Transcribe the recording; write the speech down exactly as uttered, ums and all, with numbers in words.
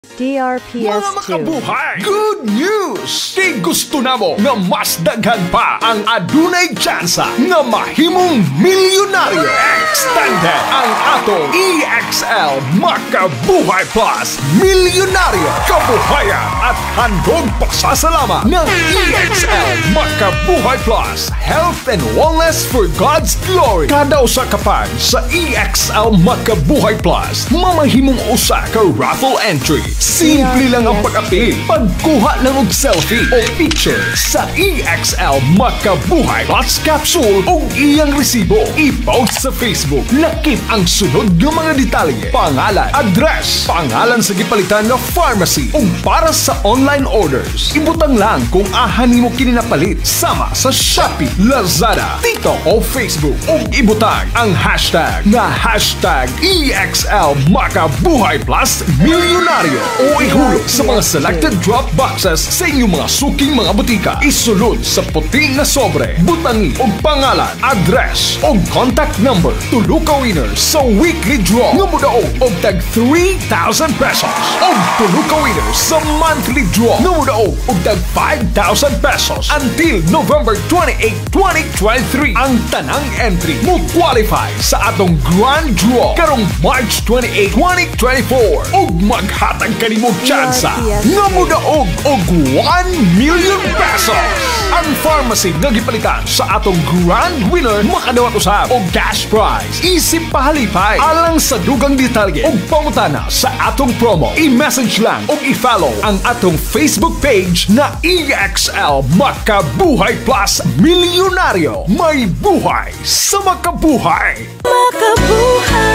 D R P S Mga two. makabuhay! Good news! Kay gusto namo nga mas daghan pa ang adunay tsansa nga mahimong milyonaryo. Extended ang atong E X L Makabuhay Plus Milyonaryo Kabuhayan at handog pasasalamat ng E X L Makabuhay Plus Health and Wellness for God's Glory. Kada usa ka pan sa E X L Makabuhay Plus mamahimong usa ka raffle entry. Simple lang ang pag-apil. Pagkuha lang og selfie o picture sa E X L Makabuhay Plus capsule o iyang resibo. I-post sa Facebook. Lakip ang sunod ng mga detalye. Pangalan, address, pangalan sa gipalitan na pharmacy o para sa online orders. Ibutang lang kung ahan mo kininapalit sama sa Shopee, Lazada, TikTok o Facebook. O ibutang ang hashtag na hashtag E X L Makabuhay Plus Milyonaryo. O ihulog sa mga selected drop boxes sa inyong mga suking mga butika. Isulod sa puting na sobre. Butangi o pangalan, address o contact number. Tulo ka winners sa weekly draw nga mudaog og tag three thousand pesos. O tulo ka winners sa monthly draw nga mudaog og tag five thousand pesos until November twenty-eighth, twenty twenty-three. Ang tanang entry mo qualify sa atong grand draw karong March twenty-eighth, twenty twenty-four. Og maghatag kanimo tsansa nga mudaog og one million pesos. Ang pharmacy nga gipalitan sa atong grand winner makadawat usab og cash prize. Isip pahalipay alang sa dugang detalye og pangutana sa atong promo. I-message lang o i-follow ang atong Facebook page na E X L Makabuhay Plus Milyonaryo. May buhay sa makabuhay. Makabuhay.